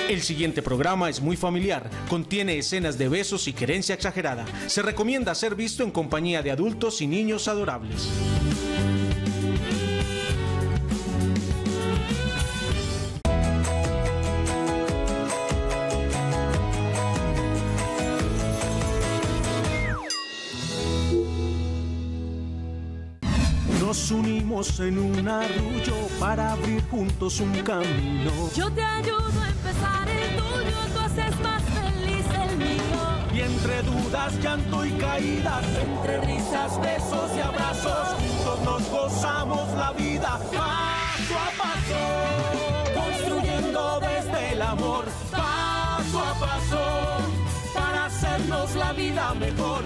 El siguiente programa es muy familiar, contiene escenas de besos y querencia exagerada. Se recomienda ser visto en compañía de adultos y niños adorables. Nos unimos en un arrullo para abrir juntos un camino. Yo te ayudo a empezar el tuyo, tú haces más feliz el mío. Y entre dudas, llanto y caídas, entre risas, besos y abrazos, juntos nos gozamos la vida paso a paso, construyendo desde el amor paso a paso, para hacernos la vida mejor.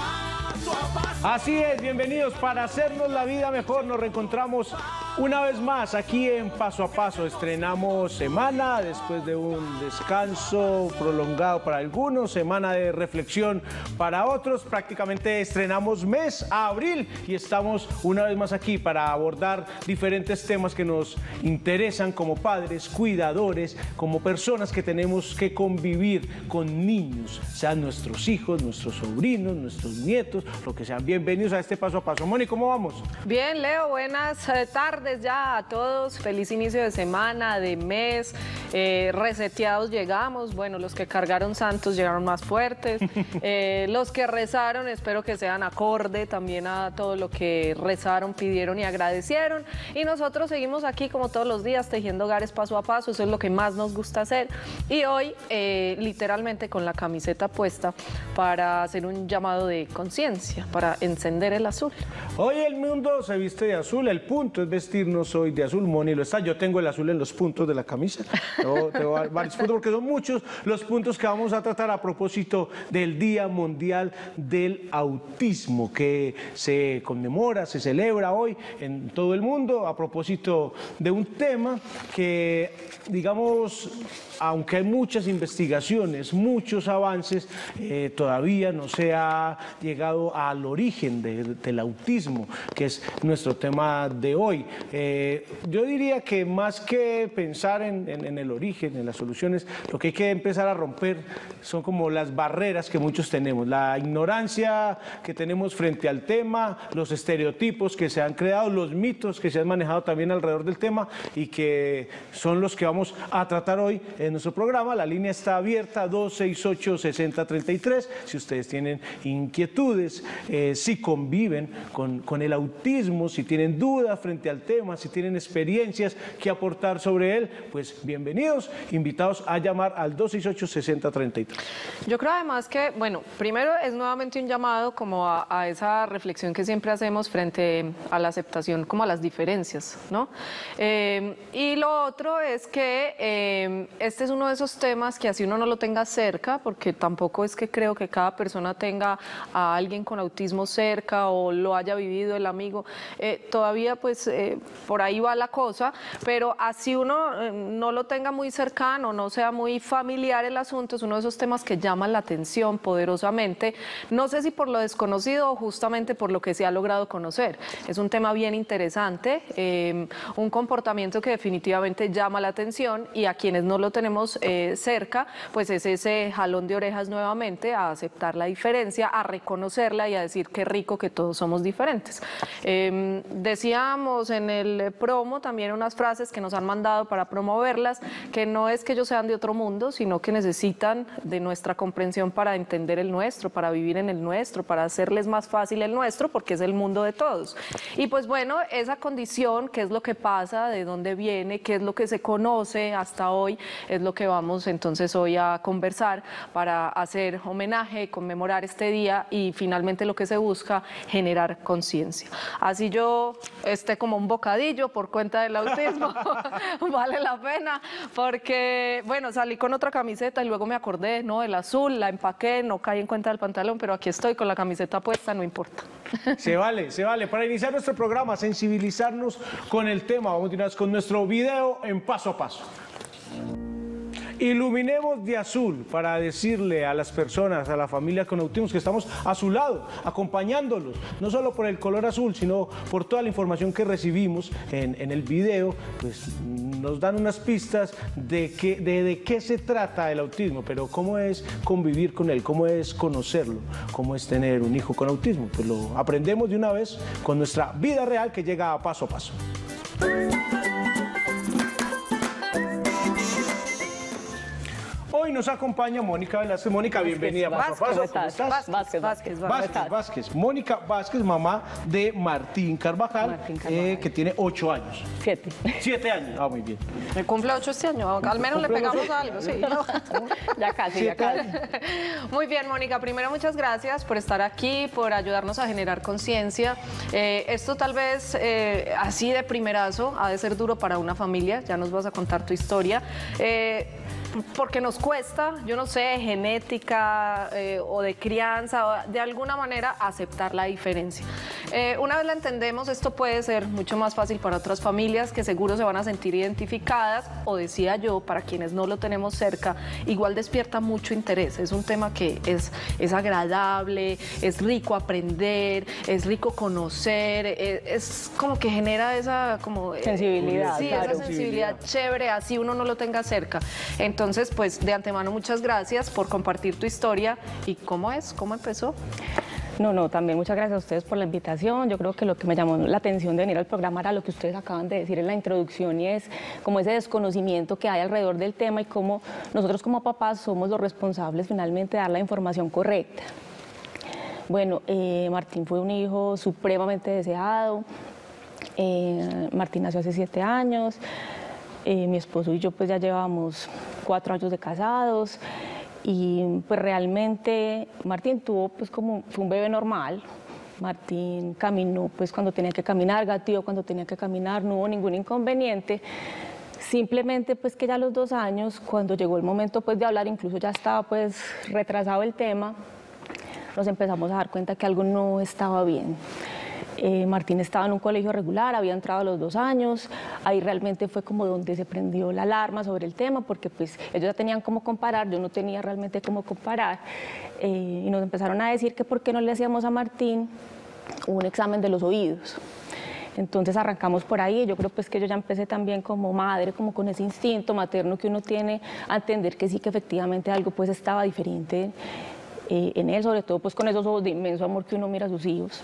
Así es, bienvenidos para hacernos la vida mejor. Nos reencontramos una vez más aquí en Paso a Paso. Estrenamos semana después de un descanso prolongado para algunos, semana de reflexión para otros. Prácticamente estrenamos mes a abril y estamos una vez más aquí para abordar diferentes temas que nos interesan como padres, cuidadores, como personas que tenemos que convivir con niños, sean nuestros hijos, nuestros sobrinos, nuestros nietos, lo que sean. Bienvenidos a este Paso a Paso. Moni, ¿cómo vamos? Bien, Leo, buenas tardes ya a todos. Feliz inicio de semana, de mes. Reseteados llegamos. Bueno, los que cargaron santos llegaron más fuertes. Los que rezaron, espero que sean acorde también a todo lo que rezaron, pidieron y agradecieron. Y nosotros seguimos aquí como todos los días tejiendo hogares paso a paso. Eso es lo que más nos gusta hacer. Y hoy, literalmente con la camiseta puesta para hacer un llamado de conciencia, para encender el azul. Hoy el mundo se viste de azul, el punto es vestirnos hoy de azul. Moni lo está, yo tengo el azul en los puntos de la camisa, tengo varios puntos porque son muchos los puntos que vamos a tratar a propósito del Día Mundial del Autismo que se conmemora, se celebra hoy en todo el mundo a propósito de un tema que, digamos, aunque hay muchas investigaciones, muchos avances, todavía no se ha llegado al origen del autismo, que es nuestro tema de hoy. Yo diría que más que pensar en el origen, en las soluciones, lo que hay que empezar a romper son como las barreras que muchos tenemos, la ignorancia que tenemos frente al tema, los estereotipos que se han creado, los mitos que se han manejado también alrededor del tema y que son los que vamos a tratar hoy en nuestro programa. La línea está abierta, 268-6033, si ustedes tienen inquietudes, si conviven con el autismo, si tienen dudas frente al tema, si tienen experiencias que aportar sobre él, pues bienvenidos, invitados a llamar al 268-6033. Yo creo además que, bueno, primero es nuevamente un llamado como a esa reflexión que siempre hacemos frente a la aceptación, como a las diferencias, ¿no? Y lo otro es que este es uno de esos temas que así uno no lo tenga cerca, porque tampoco es que creo que cada persona tenga a alguien con autismo cerca o lo haya vivido el amigo, todavía pues por ahí va la cosa, pero así uno no lo tenga muy cercano, no sea muy familiar el asunto, es uno de esos temas que llaman la atención poderosamente, no sé si por lo desconocido o justamente por lo que se ha logrado conocer. Es un tema bien interesante, un comportamiento que definitivamente llama la atención y a quienes no lo tenemos cerca, pues es ese jalón de orejas nuevamente a aceptar la diferencia, a reconocerla y a decir qué rico que todos somos diferentes. Decíamos en el promo también unas frases que nos han mandado para promoverlas, que no es que ellos sean de otro mundo, sino que necesitan de nuestra comprensión para entender el nuestro, para vivir en el nuestro, para hacerles más fácil el nuestro, porque es el mundo de todos. Y pues bueno, esa condición, qué es lo que pasa, de dónde viene, qué es lo que se conoce hasta hoy, es lo que vamos entonces hoy a conversar para hacer homenaje, conmemorar este día y finalmente lo que se busca, generar conciencia. Así yo esté como un bocadillo por cuenta del autismo, vale la pena, porque bueno, salí con otra camiseta y luego me acordé, no, el azul, la empaqué, no caí en cuenta del pantalón, pero aquí estoy con la camiseta puesta, no importa. Se vale, se vale. Para iniciar nuestro programa, sensibilizarnos con el tema, vamos a continuar con nuestro video en Paso a Paso. Iluminemos de azul para decirle a las personas, a la familia con autismo, que estamos a su lado, acompañándolos, no solo por el color azul, sino por toda la información que recibimos en el video, pues nos dan unas pistas de qué se trata el autismo, pero cómo es convivir con él, cómo es conocerlo, cómo es tener un hijo con autismo. Pues lo aprendemos de una vez con nuestra vida real que llega paso a paso. Hoy nos acompaña Mónica Velázquez. Mónica, bienvenida. Vázquez, Paso a ¿cómo paso. estás? Vázquez. Mónica Vázquez, mamá de Martín Carvajal, que tiene 8 años. 7. 7 años. Ah, muy bien. Me cumple 8 este año, al menos le pegamos algo, sí. Ya casi, ya casi. Muy bien, Mónica, primero muchas gracias por estar aquí, por ayudarnos a generar conciencia. Esto tal vez así de primerazo ha de ser duro para una familia, ya nos vas a contar tu historia. Porque nos cuesta, yo no sé, genética o de crianza, o de alguna manera aceptar la diferencia. Una vez la entendemos, esto puede ser mucho más fácil para otras familias que seguro se van a sentir identificadas, o decía yo, para quienes no lo tenemos cerca, igual despierta mucho interés. Es un tema que es agradable, es rico aprender, es rico conocer, es como que genera esa como, sensibilidad. Sí, claro. esa sensibilidad chévere, así uno no lo tenga cerca. Entonces, pues de antemano muchas gracias por compartir tu historia. ¿Y cómo empezó? No, también muchas gracias a ustedes por la invitación. Yo creo que lo que me llamó la atención de venir al programa era lo que ustedes acaban de decir en la introducción, y es como ese desconocimiento que hay alrededor del tema y cómo nosotros como papás somos los responsables finalmente de dar la información correcta. Bueno, Martín fue un hijo supremamente deseado. Martín nació hace 7 años. Mi esposo y yo pues ya llevamos 4 años de casados, y pues realmente Martín tuvo pues como, fue un bebé normal. Martín caminó pues cuando tenía que caminar, gateó cuando tenía que caminar, no hubo ningún inconveniente. Simplemente pues que ya a los 2 años, cuando llegó el momento pues de hablar, incluso ya estaba pues retrasado el tema, nos empezamos a dar cuenta que algo no estaba bien. Martín estaba en un colegio regular, había entrado a los 2 años, ahí realmente fue como donde se prendió la alarma sobre el tema, porque pues ellos ya tenían cómo comparar, yo no tenía realmente cómo comparar, y nos empezaron a decir que por qué no le hacíamos a Martín un examen de los oídos. Entonces arrancamos por ahí. Yo creo pues que yo ya empecé también como madre, como con ese instinto materno que uno tiene a entender que sí, que efectivamente algo pues estaba diferente en él, sobre todo pues con esos ojos de inmenso amor que uno mira a sus hijos.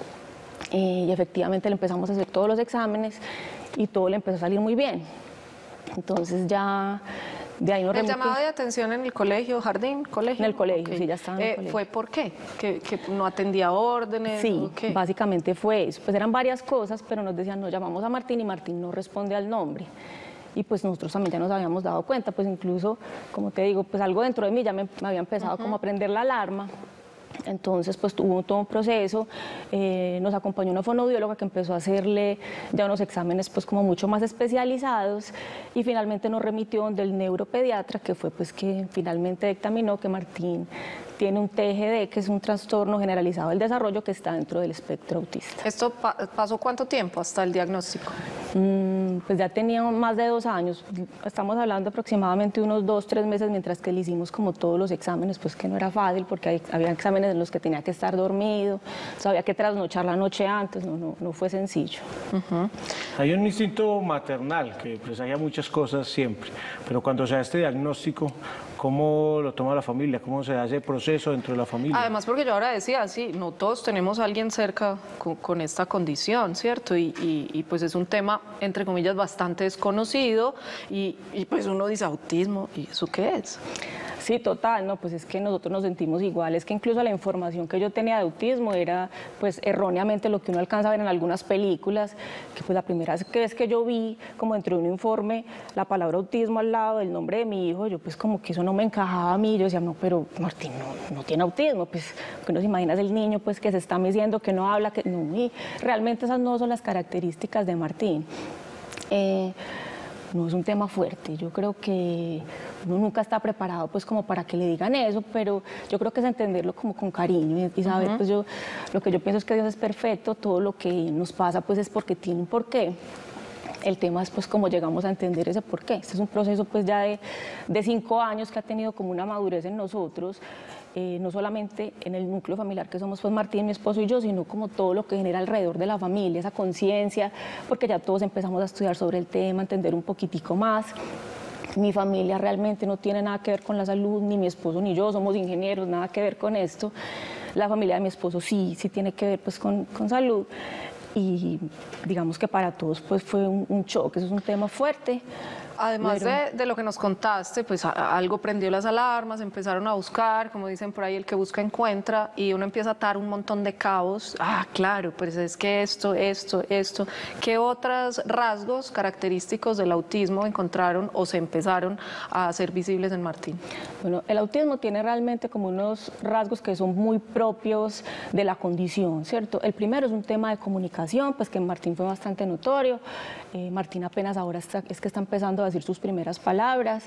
Y efectivamente le empezamos a hacer todos los exámenes y todo le empezó a salir muy bien. Entonces ya de ahí nos ¿El llamado de atención en el colegio, jardín, colegio? En el colegio, Okay. sí, ya estaba en el colegio. ¿Fue por qué? ¿Que no atendía órdenes? Sí, ¿O qué? básicamente fue eso. Pues eran varias cosas, pero nos decían, no, llamamos a Martín y Martín no responde al nombre. Y pues nosotros también ya nos habíamos dado cuenta, pues incluso, como te digo, pues algo dentro de mí ya me había empezado como a prender la alarma. Entonces, pues tuvo todo un proceso, nos acompañó una fonoaudióloga que empezó a hacerle ya unos exámenes pues como mucho más especializados, y finalmente nos remitió donde el neuropediatra, que fue pues que finalmente dictaminó que Martín tiene un TGD, que es un trastorno generalizado del desarrollo que está dentro del espectro autista. ¿Esto pasó cuánto tiempo hasta el diagnóstico? Pues ya tenía más de 2 años, estamos hablando aproximadamente unos 2, 3 meses, mientras que le hicimos como todos los exámenes, pues que no era fácil, porque había exámenes en los que tenía que estar dormido, o sea, había que trasnochar la noche antes, no fue sencillo. Hay un instinto maternal que presagia muchas cosas siempre, pero cuando se da este diagnóstico, ¿cómo lo toma la familia? ¿Cómo se hace el proceso dentro de la familia? Además, porque yo ahora decía, sí, no todos tenemos a alguien cerca con esta condición, ¿cierto? Y pues es un tema, entre comillas, bastante desconocido, y pues uno dice, autismo, ¿y eso qué es? Sí, total, no, pues es que nosotros nos sentimos igual, es que incluso la información que yo tenía de autismo era pues erróneamente lo que uno alcanza a ver en algunas películas, que pues la primera vez que yo vi como dentro de un informe la palabra autismo al lado del nombre de mi hijo, yo pues como que eso no me encajaba a mí, yo decía, no, pero Martín no tiene autismo, pues que uno se imagina el niño pues que se está meciendo, que no habla, que no, y realmente esas no son las características de Martín. No es un tema fuerte, yo creo que uno nunca está preparado pues como para que le digan eso, pero yo creo que es entenderlo como con cariño y saber, pues lo que yo pienso es que Dios es perfecto, todo lo que nos pasa pues es porque tiene un porqué. El tema es pues cómo llegamos a entender ese porqué. Este es un proceso pues ya de 5 años que ha tenido como una madurez en nosotros, no solamente en el núcleo familiar que somos pues Martín, mi esposo y yo, sino como todo lo que genera alrededor de la familia, esa conciencia, porque ya todos empezamos a estudiar sobre el tema, a entender un poquitico más. Mi familia realmente no tiene nada que ver con la salud, ni mi esposo ni yo somos ingenieros, nada que ver con esto. La familia de mi esposo sí tiene que ver pues con salud. Y digamos que para todos pues fue un choque, eso es un tema fuerte. Además de lo que nos contaste, pues algo prendió las alarmas, empezaron a buscar, como dicen por ahí, el que busca encuentra, y uno empieza a atar un montón de cabos. Ah, claro, pues es que esto. ¿Qué otros rasgos característicos del autismo encontraron o se empezaron a hacer visibles en Martín? Bueno, el autismo tiene realmente como unos rasgos que son muy propios de la condición, ¿cierto? El primero es un tema de comunicación, pues que en Martín fue bastante notorio. Martín apenas ahora está empezando a decir sus primeras palabras.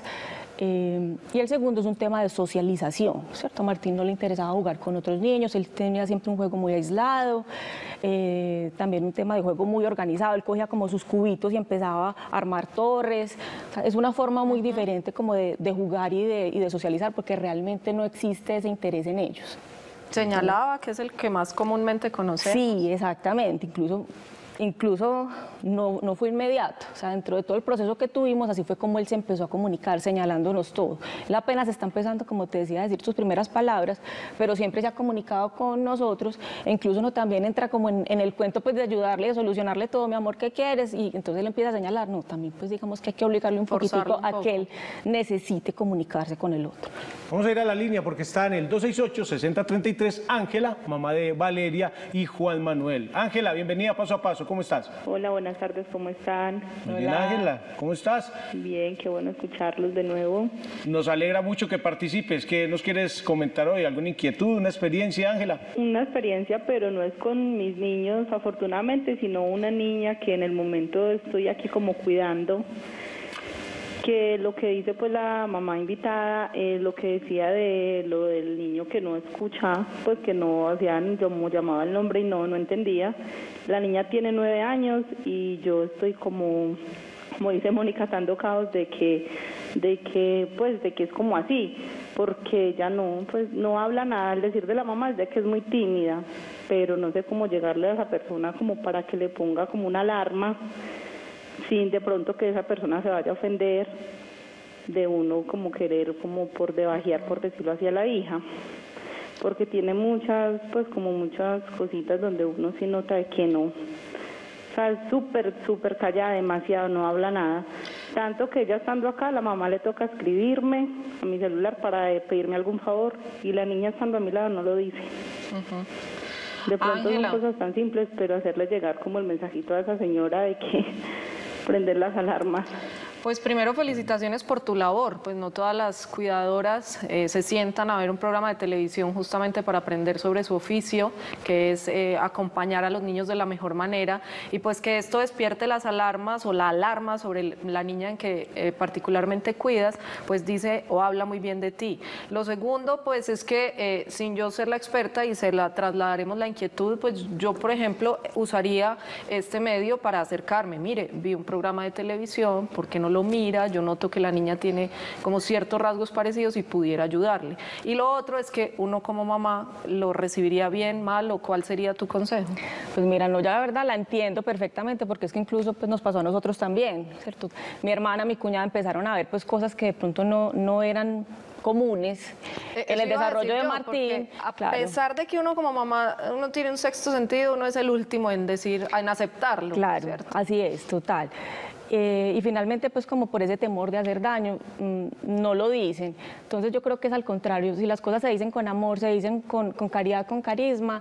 Y el segundo es un tema de socialización, ¿cierto? A Martín no le interesaba jugar con otros niños, él tenía siempre un juego muy aislado, también un tema de juego muy organizado, él cogía como sus cubitos y empezaba a armar torres. O sea, es una forma muy diferente como de jugar y de socializar, porque realmente no existe ese interés en ellos. Señalaba que es el que más comúnmente conoce. Sí, exactamente, incluso no fue inmediato, o sea, dentro de todo el proceso que tuvimos, así fue como él se empezó a comunicar, señalándonos todo. Él apenas está empezando, como te decía, a decir sus primeras palabras, pero siempre se ha comunicado con nosotros, e incluso uno también entra como en el cuento pues de ayudarle, de solucionarle todo, mi amor, ¿qué quieres? Y entonces él empieza a señalar, no, también pues digamos que hay que obligarle un poquitico a que él necesite comunicarse con el otro. Vamos a ir a la línea porque está en el 268-6033 Ángela, mamá de Valeria y Juan Manuel. Ángela, bienvenida Paso a Paso, ¿cómo estás? Hola, buenas tardes, ¿cómo están? Muy bien, Ángela, ¿cómo estás? Bien, qué bueno escucharlos de nuevo. Nos alegra mucho que participes. ¿Qué nos quieres comentar hoy? ¿Alguna inquietud, una experiencia, Ángela? Una experiencia, pero no es con mis niños, afortunadamente, sino una niña que en el momento estoy aquí como cuidando, que lo que dice pues la mamá invitada, lo que decía de lo del niño que no escucha, pues que no hacían, yo llamaba el nombre y no entendía. La niña tiene 9 años y yo estoy como dice Mónica, atando cabos de que es como así, porque ella no habla nada. Al decir de la mamá es de que es muy tímida, pero no sé cómo llegarle a esa persona como para que le ponga como una alarma, sin de pronto que esa persona se vaya a ofender de uno como querer como por debajear, por decirlo así, a la hija, porque tiene muchas cositas donde uno sí nota de que no, o sea, es súper callada, demasiado, no habla nada, tanto que ella estando acá, la mamá le toca escribirme a mi celular para pedirme algún favor, y la niña estando a mi lado no lo dice. De pronto Ángela, son cosas tan simples, pero hacerle llegar como el mensajito a esa señora de que prender las alarmas. Pues primero felicitaciones por tu labor, pues no todas las cuidadoras se sientan a ver un programa de televisión justamente para aprender sobre su oficio, que es acompañar a los niños de la mejor manera, y pues que esto despierte las alarmas o la alarma sobre la niña en que particularmente cuidas, pues dice o habla muy bien de ti. Lo segundo pues es que sin yo ser la experta y se la trasladaremos la inquietud, pues yo por ejemplo usaría este medio para acercarme, mire, vi un programa de televisión, ¿por qué no lo mira? Yo noto que la niña tiene como ciertos rasgos parecidos y pudiera ayudarle. Y lo otro es que uno como mamá lo recibiría bien, mal, o ¿cuál sería tu consejo? Pues mira, no, ya la verdad la entiendo perfectamente, porque es que incluso pues nos pasó a nosotros también, ¿cierto? Mi hermana, mi cuñada empezaron a ver pues cosas que de pronto no eran comunes en el desarrollo de Martín. A pesar de que uno como mamá, uno tiene un sexto sentido, uno es el último en decir, en aceptarlo. Claro, ¿cierto? así es, total. Y finalmente, pues como por ese temor de hacer daño, no lo dicen. Entonces yo creo que es al contrario, si las cosas se dicen con amor, se dicen con caridad, con carisma,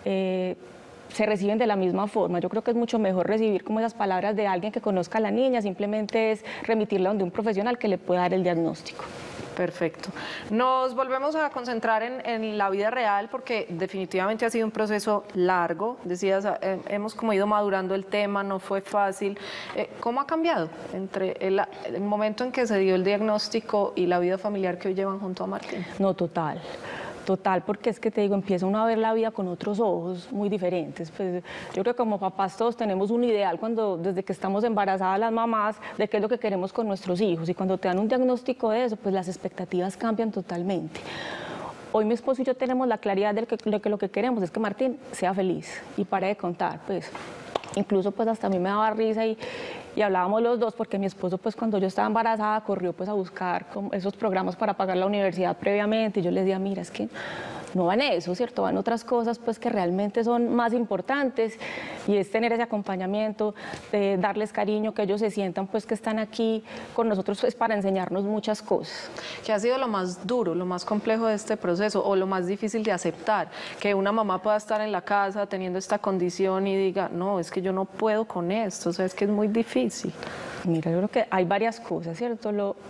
se reciben de la misma forma. Yo creo que es mucho mejor recibir como esas palabras de alguien que conozca a la niña, simplemente es remitirla donde un profesional que le pueda dar el diagnóstico. Perfecto. Nos volvemos a concentrar en la vida real porque definitivamente ha sido un proceso largo. Decías, hemos como ido madurando el tema, no fue fácil. ¿Cómo ha cambiado entre el momento en que se dio el diagnóstico y la vida familiar que hoy llevan junto a Martín? No, total. Total, porque es que te digo, empieza uno a ver la vida con otros ojos muy diferentes. Pues, yo creo que como papás todos tenemos un ideal desde que estamos embarazadas las mamás, de qué es lo que queremos con nuestros hijos. Y cuando te dan un diagnóstico de eso, pues las expectativas cambian totalmente. Hoy mi esposo y yo tenemos la claridad de que lo que queremos es que Martín sea feliz y pare de contar, pues. Incluso pues hasta a mí me daba risa y hablábamos los dos porque mi esposo pues cuando yo estaba embarazada corrió pues a buscar esos programas para pagar la universidad previamente y yo le decía, mira, es que no van eso, ¿cierto? Van otras cosas pues que realmente son más importantes y es tener ese acompañamiento, de darles cariño, que ellos se sientan pues que están aquí con nosotros pues para enseñarnos muchas cosas. ¿Qué ha sido lo más duro, lo más complejo de este proceso o lo más difícil de aceptar? Que una mamá pueda estar en la casa teniendo esta condición y diga, no, es que yo no puedo con esto, o sea, es que es muy difícil. Mira, yo creo que hay varias cosas, ¿cierto?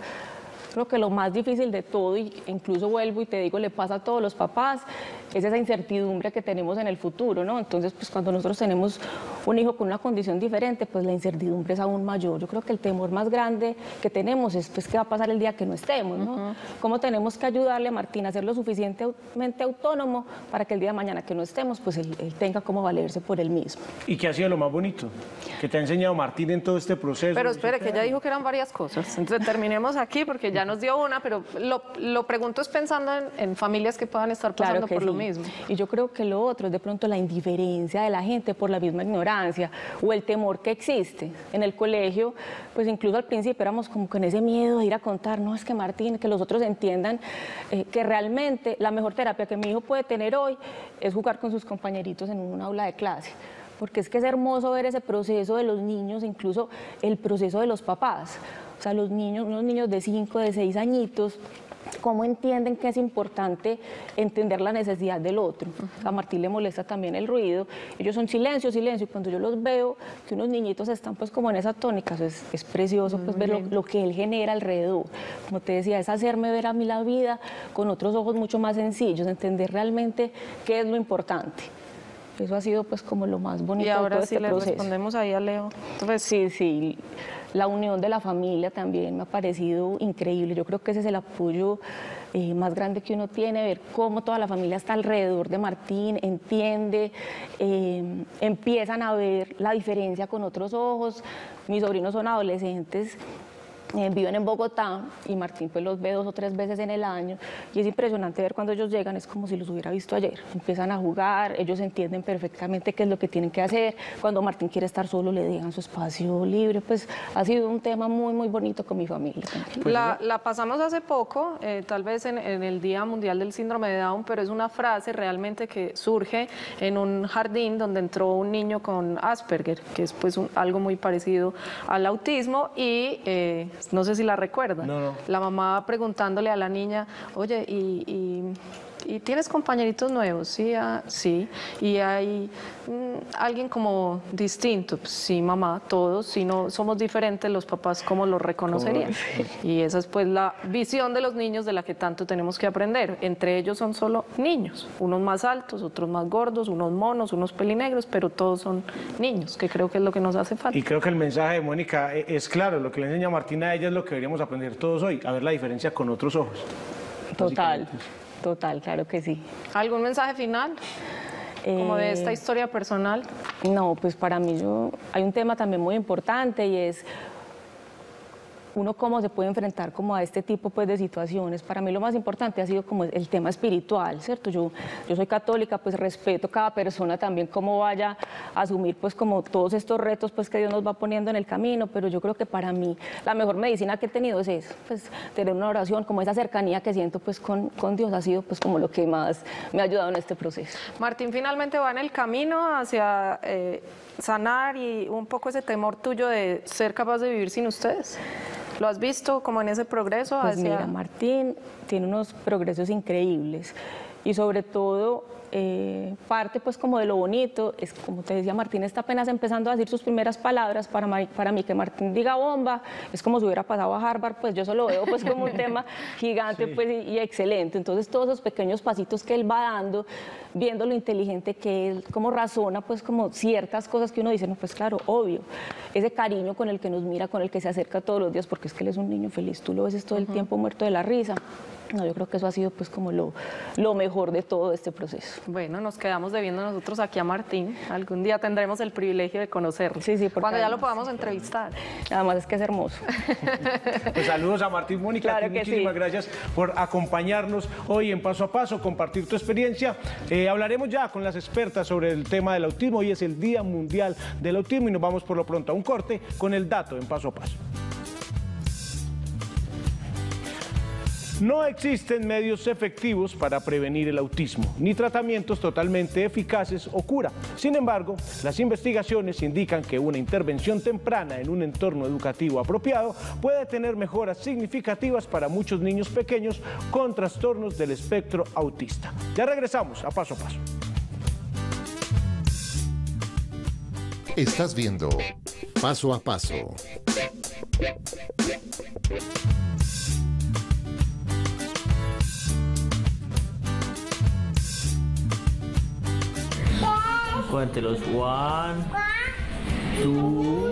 Creo que lo más difícil de todo, y incluso vuelvo y te digo, le pasa a todos los papás, es esa incertidumbre que tenemos en el futuro, ¿no? Entonces, pues cuando nosotros tenemos un hijo con una condición diferente, pues la incertidumbre es aún mayor. Yo creo que el temor más grande que tenemos es pues qué va a pasar el día que no estemos, ¿no? Cómo tenemos que ayudarle a Martín a ser lo suficientemente autónomo para que el día de mañana que no estemos, pues él tenga cómo valerse por él mismo. ¿Y qué ha sido lo más bonito que te ha enseñado Martín en todo este proceso? Pero espere, que ella dijo que eran varias cosas. Entonces terminemos aquí porque ya nos dio una, pero lo pregunto es pensando en familias que puedan estar pasando por lo mismo. Y yo creo que lo otro es de pronto la indiferencia de la gente por la misma ignorancia o el temor que existe. En el colegio, pues incluso al principio éramos como con ese miedo de ir a contar, no, es que Martín, que los otros entiendan que realmente la mejor terapia que mi hijo puede tener hoy es jugar con sus compañeritos en un aula de clase. Porque es que es hermoso ver ese proceso de los niños, incluso el proceso de los papás. O sea, los niños, unos niños de 5, de 6 añitos, cómo entienden que es importante entender la necesidad del otro. A Martín le molesta también el ruido. Ellos son silencio, silencio. Y cuando yo los veo, que unos niñitos están pues como en esa tónica, eso es precioso pues ver lo que él genera alrededor. Como te decía, es hacerme ver a mí la vida con otros ojos mucho más sencillos, entender realmente qué es lo importante. Eso ha sido pues como lo más bonito de todo este proceso. Y ahora sí le respondemos ahí a Leo. Entonces, sí, la unión de la familia también me ha parecido increíble. Yo creo que ese es el apoyo más grande que uno tiene, ver cómo toda la familia está alrededor de Martín, entiende, empiezan a ver la diferencia con otros ojos. Mis sobrinos son adolescentes, viven en Bogotá y Martín pues los ve 2 o 3 veces en el año y es impresionante ver cuando ellos llegan, es como si los hubiera visto ayer. Empiezan a jugar, ellos entienden perfectamente qué es lo que tienen que hacer. Cuando Martín quiere estar solo le dejan su espacio libre. Pues ha sido un tema muy, muy bonito con mi familia. La pasamos hace poco, tal vez en el Día Mundial del Síndrome de Down, pero es una frase realmente que surge en un jardín donde entró un niño con Asperger, que es pues algo muy parecido al autismo y no sé si la recuerdan. No. La mamá preguntándole a la niña, oye, ¿y tienes compañeritos nuevos? Sí, sí. ¿Y hay alguien como distinto? Pues, sí, mamá, todos. Si no somos diferentes, los papás, ¿cómo los reconocerían? Y esa es pues la visión de los niños de la que tanto tenemos que aprender. Entre ellos son solo niños, unos más altos, otros más gordos, unos monos, unos pelinegros, pero todos son niños, que creo que es lo que nos hace falta. Y creo que el mensaje de Mónica es claro, lo que le enseña Martina a ella es lo que deberíamos aprender todos hoy, a ver la diferencia con otros ojos. Total, claro que sí. ¿Algún mensaje final? Como de esta historia personal. No, pues para mí hay un tema también muy importante y es uno cómo se puede enfrentar como a este tipo pues de situaciones. Para mí lo más importante ha sido como el tema espiritual, ¿cierto? Yo soy católica, pues respeto cada persona también cómo vaya a asumir pues como todos estos retos pues que Dios nos va poniendo en el camino, pero yo creo que para mí la mejor medicina que he tenido es eso, pues tener una oración, como esa cercanía que siento pues con Dios ha sido pues como lo que más me ha ayudado en este proceso. Martín finalmente va en el camino hacia sanar y un poco ese temor tuyo de ser capaz de vivir sin ustedes. ¿Lo has visto como en ese progreso? Pues mira, Martín tiene unos progresos increíbles y sobre todo parte pues como de lo bonito, es como te decía, Martín está apenas empezando a decir sus primeras palabras. Para mí que Martín diga bomba es como si hubiera pasado a Harvard, pues yo eso lo veo pues como un tema gigante pues y excelente. Entonces todos esos pequeños pasitos que él va dando, viendo lo inteligente que es, cómo razona pues como ciertas cosas que uno dice, no pues claro, obvio, ese cariño con el que nos mira, con el que se acerca todos los días, porque es que él es un niño feliz, tú lo ves todo el tiempo muerto de la risa. No, yo creo que eso ha sido pues como lo mejor de todo este proceso. Bueno, nos quedamos debiendo nosotros aquí a Martín. Algún día tendremos el privilegio de conocerlo. Sí, porque cuando ya lo además, podamos entrevistar. Además es que es hermoso. Pues saludos a Martín, Mónica. Claro que Muchísimas sí. gracias por acompañarnos hoy en Paso a Paso, compartir tu experiencia. Hablaremos ya con las expertas sobre el tema del autismo. Hoy es el Día Mundial del Autismo y nos vamos por lo pronto a un corte con el dato en Paso a Paso. No existen medios efectivos para prevenir el autismo, ni tratamientos totalmente eficaces o cura. Sin embargo, las investigaciones indican que una intervención temprana en un entorno educativo apropiado puede tener mejoras significativas para muchos niños pequeños con trastornos del espectro autista. Ya regresamos a Paso a Paso. Estás viendo Paso a Paso. Cuéntelos. 1, 2,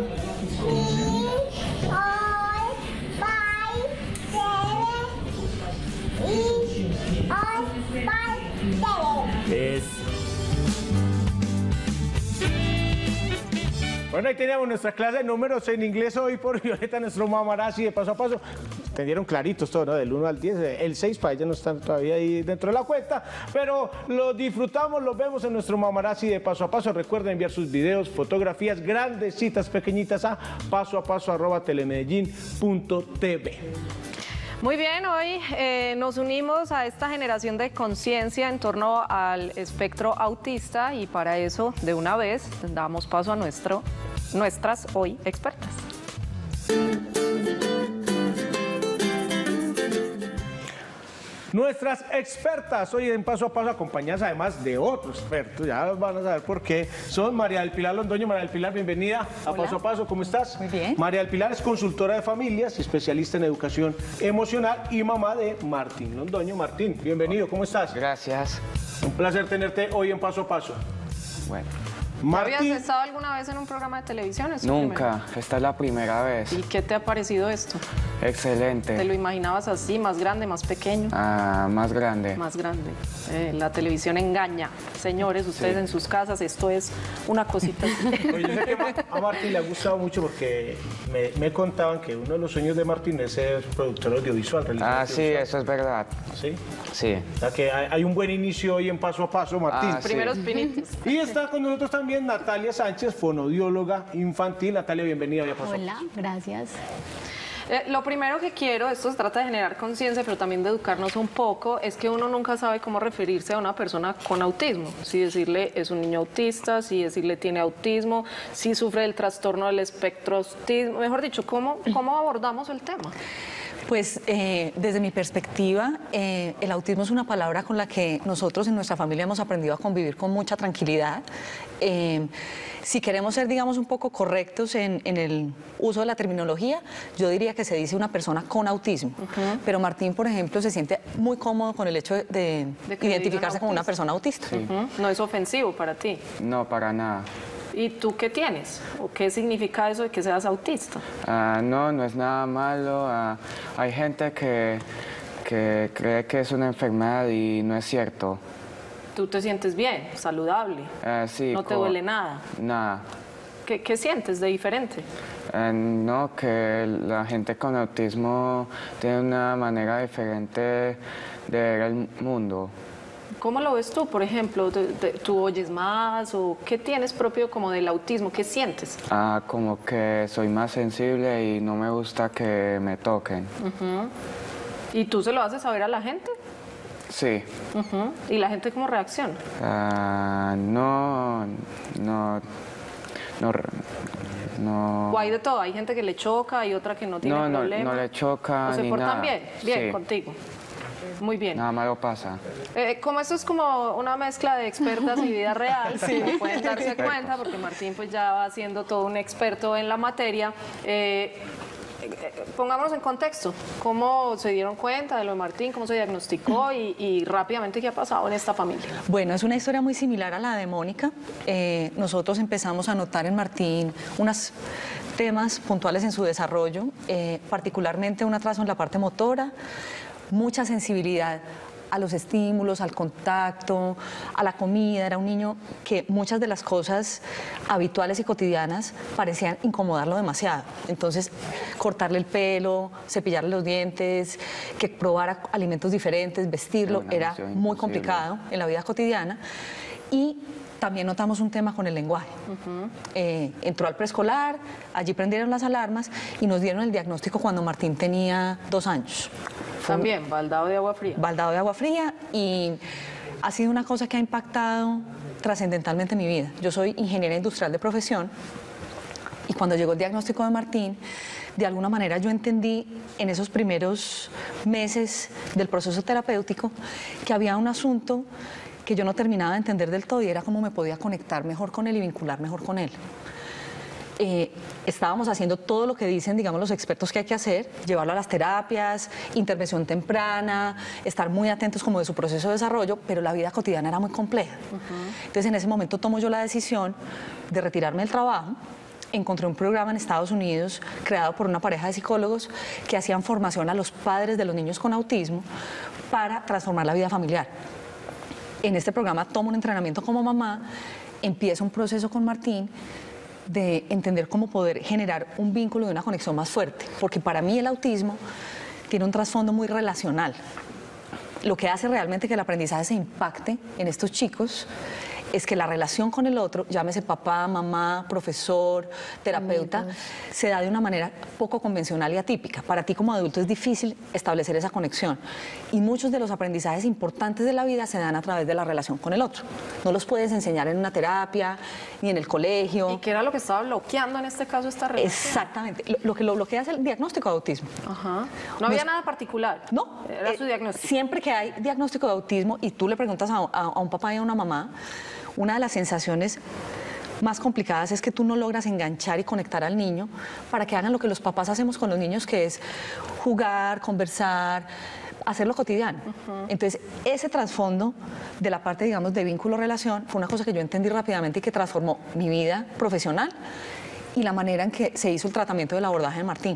3. Bueno, ahí teníamos nuestra clase de números en inglés hoy por Violeta, nuestro mamarazzi de Paso a Paso. Tendieron claritos todo, ¿no? Del 1 al 10, el 6 para ella no están todavía ahí dentro de la cuenta, pero lo disfrutamos, lo vemos en nuestro mamarazzi de Paso a Paso. Recuerden enviar sus videos, fotografías, grandecitas, pequeñitas a pasoapaso@telenedellin.tv. Muy bien, hoy nos unimos a esta generación de conciencia en torno al espectro autista y para eso, de una vez, damos paso a nuestras hoy expertas. Nuestras expertas hoy en Paso a Paso, acompañadas además de otros expertos, ya van a saber por qué, son María del Pilar Londoño. María del Pilar, bienvenida a Paso a Paso, ¿cómo estás? Muy bien. María del Pilar es consultora de familias, especialista en educación emocional y mamá de Martín Londoño. Martín, bienvenido, ¿cómo estás? Gracias. Un placer tenerte hoy en Paso a Paso. Bueno, ¿Habías Martín, estado alguna vez en un programa de televisión? ¿Es tu nunca. Esta es la primera vez. primera? ¿Y qué te ha parecido esto? Excelente. ¿Te lo imaginabas así, más grande, más pequeño? Más grande. Más grande. La televisión engaña. Señores, ustedes en sus casas, esto es una cosita así. oye, yo sé que a Martín le ha gustado mucho porque me contaban que uno de los sueños de Martín es ser productor audiovisual. realizador Sí, audiovisual. eso es verdad. ¿Sí? Sí. O sea que hay un buen inicio hoy en Paso a Paso, Martín. Sí. Primeros pinitos. Y está con nosotros también Natalia Sánchez, fonodióloga infantil. Natalia, bienvenida hoy a Paso a Paso. Hola, gracias. Lo primero que quiero, esto se trata de generar conciencia, pero también de educarnos un poco, es que uno nunca sabe cómo referirse a una persona con autismo. Si decirle es un niño autista, si decirle tiene autismo, si sufre del trastorno del espectro autismo. Mejor dicho, ¿cómo abordamos el tema? Pues desde mi perspectiva, el autismo es una palabra con la que nosotros en nuestra familia hemos aprendido a convivir con mucha tranquilidad. Si queremos ser, digamos, un poco correctos en el uso de la terminología, yo diría que se dice una persona con autismo. Pero Martín, por ejemplo, se siente muy cómodo con el hecho de que le digan identificarse como una autista. persona autista. No es ofensivo para ti. No, para nada. ¿Y tú qué tienes? ¿O qué significa eso de que seas autista? No es nada malo. Hay gente que cree que es una enfermedad y no es cierto. ¿Tú te sientes bien, saludable? Sí. ¿No te duele nada? Nada. ¿Qué sientes de diferente? No, que la gente con autismo tiene una manera diferente de ver el mundo. ¿Cómo lo ves tú, por ejemplo? ¿Tú oyes más o qué tienes propio como del autismo? ¿Qué sientes? Como que soy más sensible y no me gusta que me toquen. ¿Y tú se lo haces saber a la gente? Sí. ¿Y la gente cómo reacciona? No. ¿O hay de todo? ¿Hay gente que le choca, hay otra que no tiene problema? No le choca ¿O se ni portan nada. bien? Bien, Sí. contigo. Muy bien. Nada malo pasa. Como esto es como una mezcla de expertas y vida real, pueden darse cuenta, porque Martín pues ya va siendo todo un experto en la materia. Pongámonos en contexto, ¿cómo se dieron cuenta de lo de Martín? ¿Cómo se diagnosticó? Y rápidamente, ¿qué ha pasado en esta familia? Bueno, es una historia muy similar a la de Mónica. Nosotros empezamos a notar en Martín unos temas puntuales en su desarrollo, particularmente un atraso en la parte motora, mucha sensibilidad a los estímulos, al contacto, a la comida. Era un niño que muchas de las cosas habituales y cotidianas parecían incomodarlo demasiado. Entonces, cortarle el pelo, cepillarle los dientes, que probara alimentos diferentes, vestirlo, era muy complicado en la vida cotidiana. Y también notamos un tema con el lenguaje. Entró al preescolar, allí prendieron las alarmas y nos dieron el diagnóstico cuando Martín tenía 2 años. También, baldado de agua fría. Baldado de agua fría, y ha sido una cosa que ha impactado trascendentalmente mi vida. Yo soy ingeniera industrial de profesión y cuando llegó el diagnóstico de Martín, de alguna manera yo entendí en esos primeros meses del proceso terapéutico que había un asunto que yo no terminaba de entender del todo y era cómo me podía conectar mejor con él y vincular mejor con él. Estábamos haciendo todo lo que dicen, digamos, los expertos que hay que hacer, llevarlo a las terapias, intervención temprana, estar muy atentos como de su proceso de desarrollo, pero la vida cotidiana era muy compleja. Entonces en ese momento tomo yo la decisión de retirarme del trabajo. Encontré un programa en Estados Unidos creado por una pareja de psicólogos que hacían formación a los padres de los niños con autismo para transformar la vida familiar. En este programa tomo un entrenamiento como mamá, empiezo un proceso con Martín de entender cómo poder generar un vínculo y una conexión más fuerte, porque para mí el autismo tiene un trasfondo muy relacional. Lo que hace realmente que el aprendizaje se impacte en estos chicos es que la relación con el otro, llámese papá, mamá, profesor, terapeuta, se da de una manera poco convencional y atípica. Para ti como adulto es difícil establecer esa conexión y muchos de los aprendizajes importantes de la vida se dan a través de la relación con el otro. No los puedes enseñar en una terapia ni en el colegio. ¿Y qué era lo que estaba bloqueando en este caso esta relación? Exactamente. Lo que lo bloquea es el diagnóstico de autismo. Ajá. No había nada particular. No. Era su diagnóstico. Siempre que hay diagnóstico de autismo y tú le preguntas a un papá y a una mamá, una de las sensaciones más complicadas es que tú no logras enganchar y conectar al niño para que hagan lo que los papás hacemos con los niños, que es jugar, conversar, hacerlo cotidiano. Entonces, ese trasfondo de la parte, digamos, de vínculo-relación fue una cosa que yo entendí rápidamente y que transformó mi vida profesional y la manera en que se hizo el tratamiento del abordaje de Martín.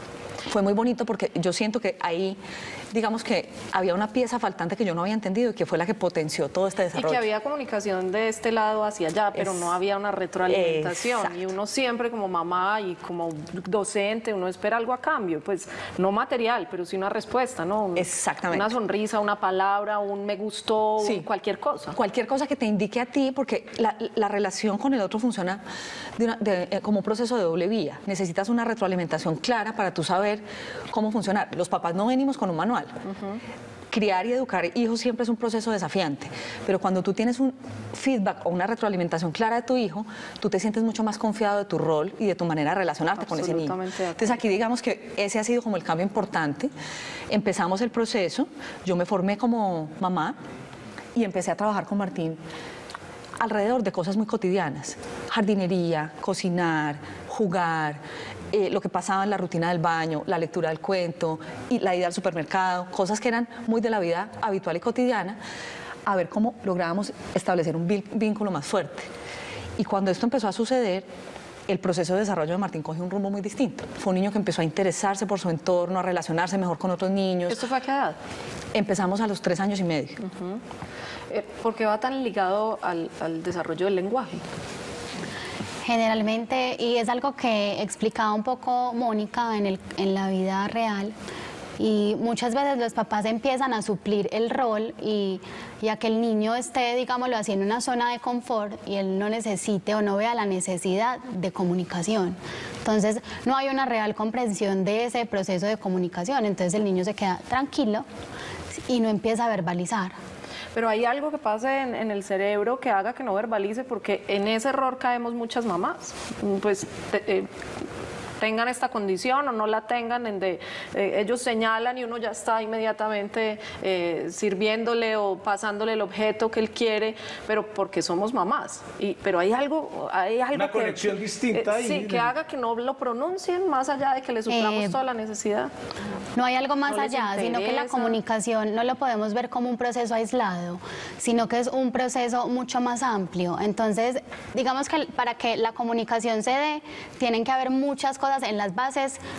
Fue muy bonito porque yo siento que ahí, digamos que había una pieza faltante que yo no había entendido y que fue la que potenció todo este desarrollo. Y que había comunicación de este lado hacia allá, pero no había una retroalimentación. Exacto. Y uno siempre como mamá y como docente, uno espera algo a cambio, pues no material, pero sí una respuesta, ¿no? Exactamente. Una sonrisa, una palabra, un me gustó, Sí. cualquier cosa. Cualquier cosa que te indique a ti, porque la relación con el otro funciona como un proceso de doble vía. Necesitas una retroalimentación clara para tú saber cómo funcionar. Los papás no venimos con un manual. Criar y educar hijos siempre es un proceso desafiante, pero cuando tú tienes un feedback o una retroalimentación clara de tu hijo, tú te sientes mucho más confiado de tu rol y de tu manera de relacionarte con ese niño. Entonces aquí digamos que ese ha sido como el cambio importante. Empezamos el proceso, yo me formé como mamá y empecé a trabajar con Martín alrededor de cosas muy cotidianas: jardinería, cocinar, jugar, lo que pasaba en la rutina del baño, la lectura del cuento, y la ida al supermercado, cosas que eran muy de la vida habitual y cotidiana, a ver cómo lográbamos establecer un vínculo más fuerte. Y cuando esto empezó a suceder, el proceso de desarrollo de Martín cogió un rumbo muy distinto. Fue un niño que empezó a interesarse por su entorno, a relacionarse mejor con otros niños. ¿Esto fue a qué edad? Empezamos a los 3 años y medio. ¿Por qué va tan ligado al desarrollo del lenguaje? Generalmente, y es algo que explicaba un poco Mónica en la vida real, y muchas veces los papás empiezan a suplir el rol y a que el niño esté, digámoslo así, en una zona de confort y él no necesite o no vea la necesidad de comunicación. Entonces, no hay una real comprensión de ese proceso de comunicación, entonces el niño se queda tranquilo y no empieza a verbalizar. Pero hay algo que pasa en el cerebro que haga que no verbalice, porque en ese error caemos muchas mamás. Pues tengan esta condición o no la tengan, ellos señalan y uno ya está inmediatamente sirviéndole o pasándole el objeto que él quiere, pero porque somos mamás. Pero hay algo una conexión distinta ahí. Sí, que haga que no lo pronuncien más allá de que le suplamos toda la necesidad. No hay algo más allá, sino que la comunicación no lo podemos ver como un proceso aislado, sino que es un proceso mucho más amplio. Entonces, digamos que para que la comunicación se dé, tienen que haber muchas cosas en las bases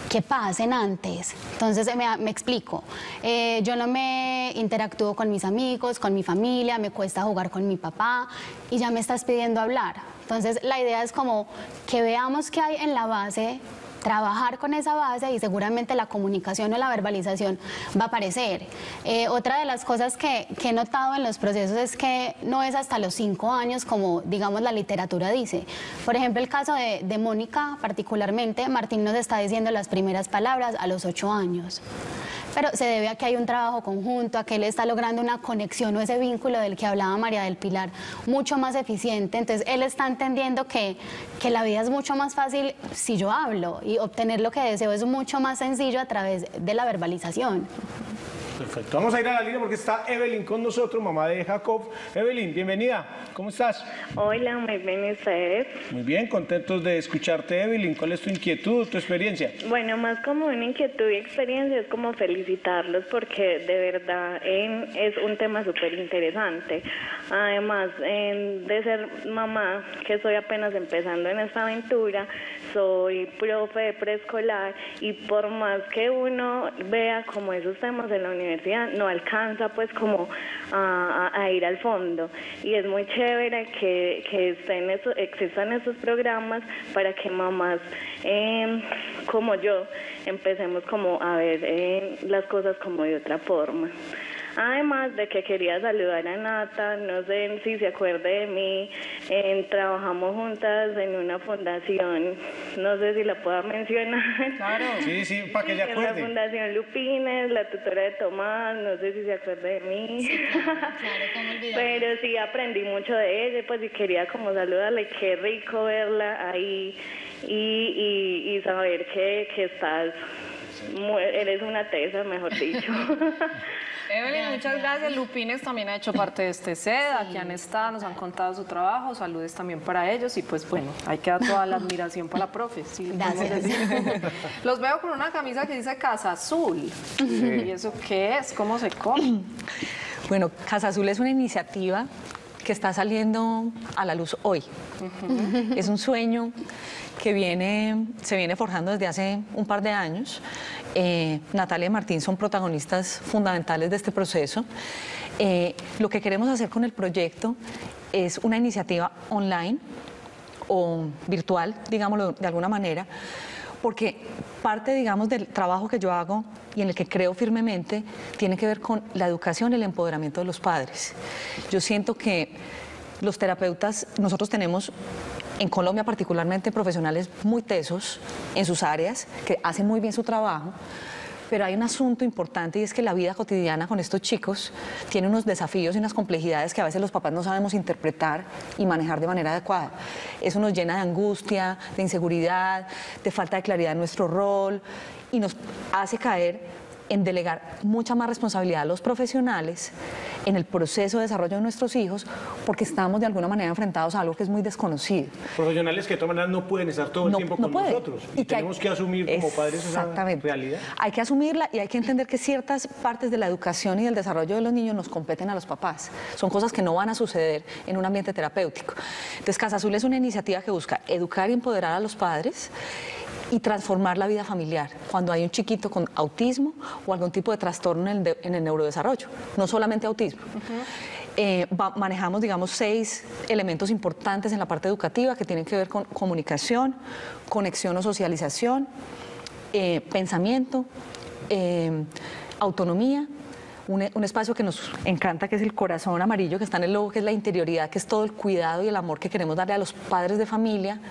que pasen antes. Entonces, me explico. Yo no me interactúo con mis amigos, con mi familia, me cuesta jugar con mi papá y ya me estás pidiendo hablar. Entonces, la idea es como que veamos qué hay en la base, trabajar con esa base y seguramente la comunicación o la verbalización va a aparecer. Otra de las cosas que he notado en los procesos es que no es hasta los 5 años como, digamos, la literatura dice. Por ejemplo, el caso de Mónica particularmente, Martín nos está diciendo las primeras palabras a los 8 años. Pero se debe a que hay un trabajo conjunto, a que él está logrando una conexión o ese vínculo del que hablaba María del Pilar mucho más eficiente. Entonces, él está entendiendo que la vida es mucho más fácil si yo hablo y obtener lo que deseo es mucho más sencillo a través de la verbalización. Perfecto. Vamos a ir a la línea porque está Evelyn con nosotros, mamá de Jacob. Evelyn, bienvenida. ¿Cómo estás? Hola, muy bien, ¿y ustedes? Muy bien, contentos de escucharte, Evelyn. ¿Cuál es tu inquietud, tu experiencia? Bueno, más como una inquietud y experiencia es como felicitarlos porque de verdad es un tema súper interesante. Además, de ser mamá, que estoy apenas empezando en esta aventura, soy profe de preescolar y por más que uno vea como esos temas en la universidad, no alcanza pues como a ir al fondo. Y es muy chévere que existan estos programas para que mamás como yo empecemos como a ver las cosas como de otra forma. Además de que quería saludar a Nata, no sé si se acuerde de mí, trabajamos juntas en una fundación, no sé si la pueda mencionar. Claro. Sí, para que ella acuerde. En la Fundación Lupines, la tutora de Tomás, no sé si se acuerde de mí. Sí, claro, ¿cómo olvidarlo? Pero sí aprendí mucho de ella, pues y quería como saludarle, qué rico verla ahí y saber que estás, eres una tesa, mejor dicho. Evelyn, muchas gracias. Lupines también ha hecho parte de este SED, aquí han estado, nos han contado su trabajo, saludes también para ellos y pues bueno, ahí queda toda la admiración para la profe. Sí, gracias. Los veo con una camisa que dice Casa Azul. Sí. ¿Y eso qué es? ¿Cómo se come? Bueno, Casa Azul es una iniciativa que está saliendo a la luz hoy. Es un sueño que se viene forjando desde hace un par de años. Natalia y Martín son protagonistas fundamentales de este proceso. Lo que queremos hacer con el proyecto es una iniciativa online o virtual, digámoslo de alguna manera, porque parte, digamos, del trabajo que yo hago y en el que creo firmemente tiene que ver con la educación y el empoderamiento de los padres. Yo siento que los terapeutas, nosotros tenemos en Colombia particularmente profesionales muy tesos en sus áreas, que hacen muy bien su trabajo, pero hay un asunto importante y es que la vida cotidiana con estos chicos tiene unos desafíos y unas complejidades que a veces los papás no sabemos interpretar y manejar de manera adecuada. Eso nos llena de angustia, de inseguridad, de falta de claridad en nuestro rol y nos hace caer en delegar mucha más responsabilidad a los profesionales en el proceso de desarrollo de nuestros hijos, porque estamos de alguna manera enfrentados a algo que es muy desconocido. Profesionales que de todas maneras no pueden estar todo el tiempo con nosotros y tenemos que asumir como padres esa realidad. Hay que asumirla y hay que entender que ciertas partes de la educación y del desarrollo de los niños nos competen a los papás. Son cosas que no van a suceder en un ambiente terapéutico. Entonces, Casa Azul es una iniciativa que busca educar y empoderar a los padres y transformar la vida familiar cuando hay un chiquito con autismo o algún tipo de trastorno en el neurodesarrollo, no solamente autismo. Manejamos, digamos, 6 elementos importantes en la parte educativa que tienen que ver con comunicación, conexión o socialización, pensamiento, autonomía, un espacio que nos encanta, que es el corazón amarillo, que está en el logo, que es la interioridad, que es todo el cuidado y el amor que queremos darle a los padres de familia,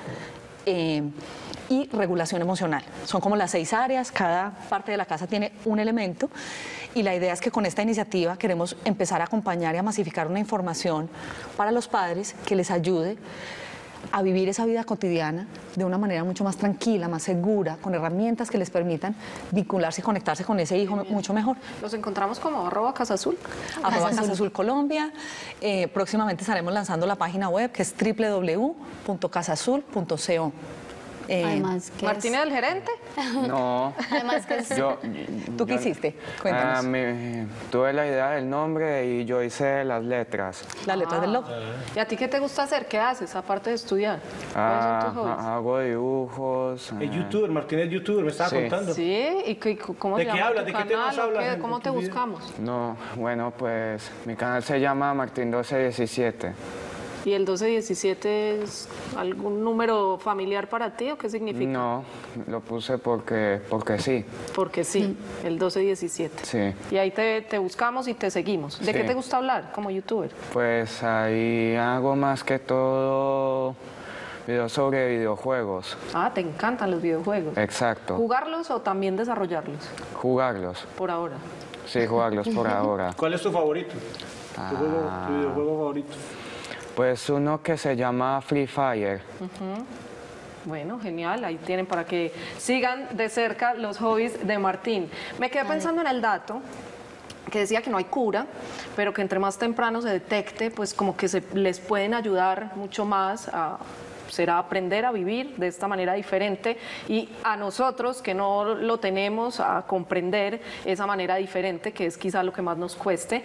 y regulación emocional. Son como las 6 áreas, cada parte de la casa tiene un elemento y la idea es que con esta iniciativa queremos empezar a acompañar y a masificar una información para los padres que les ayude a vivir esa vida cotidiana de una manera mucho más tranquila, más segura, con herramientas que les permitan vincularse y conectarse con ese hijo mucho mejor. Los encontramos como @Casazul. @Casazul Colombia. Próximamente estaremos lanzando la página web que es www.casazul.co. Además que ¿Martín es el gerente? No. Además que es- ¿Tú qué hiciste? Cuéntanos. Tuve la idea del nombre y yo hice las letras. Las letras del logo. ¿Y a ti qué te gusta hacer? ¿Qué haces aparte de estudiar? ¿Cuáles son tus hobbies? Hago dibujos. Es youtuber, Martín es youtuber, me estaba Sí. contando. Sí, ¿y cómo ¿De se qué llama hablas? tu ¿De qué canal? temas ¿O hablas qué? en ¿Cómo tus te videos? buscamos? No, bueno, pues mi canal se llama Martín 1217. ¿Y el 1217 es algún número familiar para ti o qué significa? No, lo puse porque sí. Porque sí, el 1217. Sí. Y ahí te buscamos y te seguimos. ¿De Sí. qué te gusta hablar como youtuber? Pues ahí hago más que todo videos sobre videojuegos. Ah, te encantan los videojuegos. Exacto. ¿Jugarlos o también desarrollarlos? Jugarlos. Por ahora. Sí, jugarlos por ahora. ¿Cuál es tu favorito? Tu videojuego favorito. Pues uno que se llama Free Fire. Bueno, genial. Ahí tienen para que sigan de cerca los hobbies de Martín. Me quedé pensando en el dato que decía que no hay cura, pero que entre más temprano se detecte, pues como que les pueden ayudar mucho más será aprender a vivir de esta manera diferente y a nosotros que no lo tenemos a comprender esa manera diferente, que es quizá lo que más nos cueste.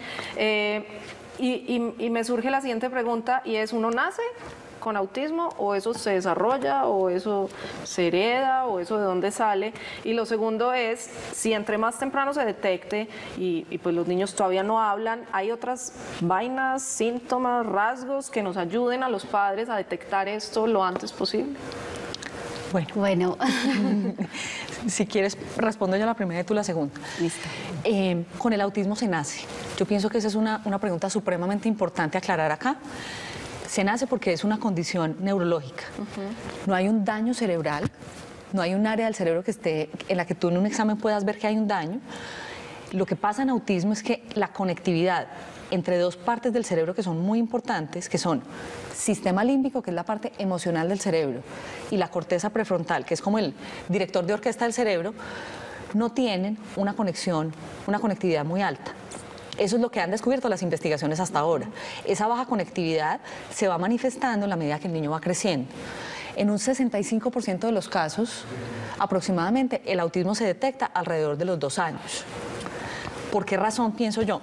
Y me surge la siguiente pregunta y es, ¿uno nace con autismo o eso se desarrolla o eso se hereda o eso de dónde sale? Y lo segundo es, si entre más temprano se detecte y pues los niños todavía no hablan, ¿hay otras vainas, síntomas, rasgos que nos ayuden a los padres a detectar esto lo antes posible? Bueno, Si quieres, respondo yo la primera y tú la segunda. listo. Con el autismo se nace. Yo pienso que esa es una pregunta supremamente importante aclarar acá. Se nace porque es una condición neurológica. No hay un daño cerebral, no hay un área del cerebro que esté en la que tú en un examen puedas ver que hay un daño. Lo que pasa en autismo es que la conectividad entre dos partes del cerebro que son muy importantes, que son sistema límbico, que es la parte emocional del cerebro, y la corteza prefrontal, que es como el director de orquesta del cerebro, no tienen una conexión, una conectividad muy alta. Eso es lo que han descubierto las investigaciones hasta ahora. Esa baja conectividad se va manifestando en la medida que el niño va creciendo. En un 65% de los casos, aproximadamente, el autismo se detecta alrededor de los 2 años. ¿Por qué razón pienso yo?